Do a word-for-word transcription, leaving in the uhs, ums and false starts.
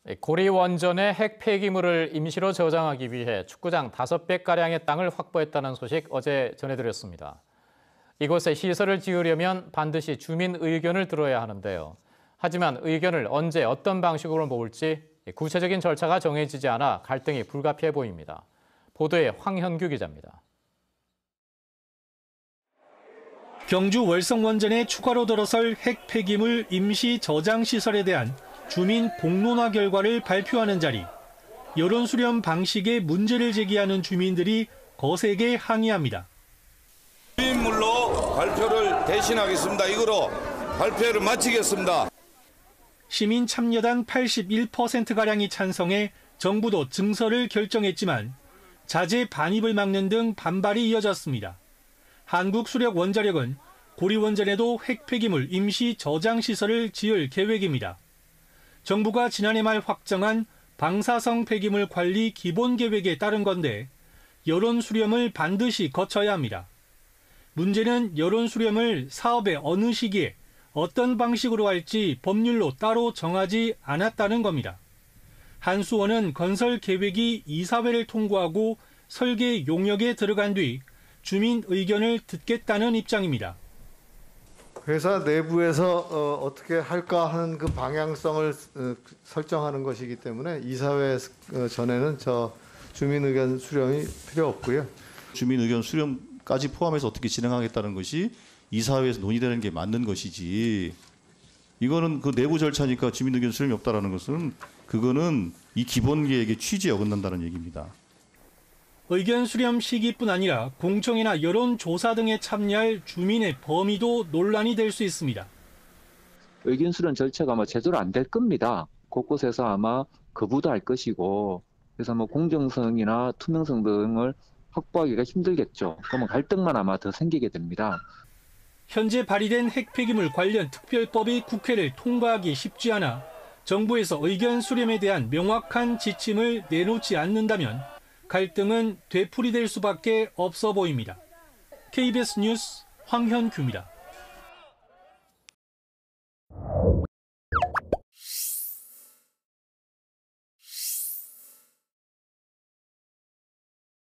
고리 원전의 핵 폐기물을 임시로 저장하기 위해 축구장 다섯 배가량의 땅을 확보했다는 소식 어제 전해드렸습니다. 이곳에 시설을 지으려면 반드시 주민 의견을 들어야 하는데요. 하지만 의견을 언제 어떤 방식으로 모을지 구체적인 절차가 정해지지 않아 갈등이 불가피해 보입니다. 보도에 황현규 기자입니다. 경주 월성원전에 추가로 들어설 핵 폐기물 임시 저장 시설에 대한 주민 공론화 결과를 발표하는 자리. 여론 수렴 방식에 문제를 제기하는 주민들이 거세게 항의합니다. 주민물로 발표를 대신하겠습니다. 이거로 발표를 마치겠습니다. 시민 참여단 팔십일 퍼센트가량이 찬성해 정부도 증설을 결정했지만 자재 반입을 막는 등 반발이 이어졌습니다. 한국수력원자력은 고리원전에도 핵 폐기물 임시 저장 시설을 지을 계획입니다. 정부가 지난해 말 확정한 방사성 폐기물 관리 기본 계획에 따른 건데 여론 수렴을 반드시 거쳐야 합니다. 문제는 여론 수렴을 사업의 어느 시기에 어떤 방식으로 할지 법률로 따로 정하지 않았다는 겁니다. 한수원은 건설 계획이 이사회를 통과하고 설계 용역에 들어간 뒤 주민 의견을 듣겠다는 입장입니다. 회사 내부에서 어, 어떻게 할까 하는 그 방향성을 어, 설정하는 것이기 때문에 이사회 어, 전에는 저 주민 의견 수렴이 필요 없고요. 주민 의견 수렴까지 포함해서 어떻게 진행하겠다는 것이 이사회에서 논의되는 게 맞는 것이지. 이거는 그 내부 절차니까 주민 의견 수렴이 없다라는 것은 그거는 이 기본 계획의 취지에 어긋난다는 얘기입니다. 의견 수렴 시기뿐 아니라 공청회나 여론조사 등에 참여할 주민의 범위도 논란이 될 수 있습니다. 의견 수렴 절차가 아마 제대로 안 될 겁니다. 곳곳에서 아마 거부도 할 것이고, 그래서 뭐 공정성이나 투명성 등을 확보하기가 힘들겠죠. 그러면 갈등만 아마 더 생기게 됩니다. 현재 발의된 핵 폐기물 관련 특별법이 국회를 통과하기 쉽지 않아 정부에서 의견 수렴에 대한 명확한 지침을 내놓지 않는다면 갈등은 되풀이될 수밖에 없어 보입니다. 케이비에스 뉴스 황현규입니다.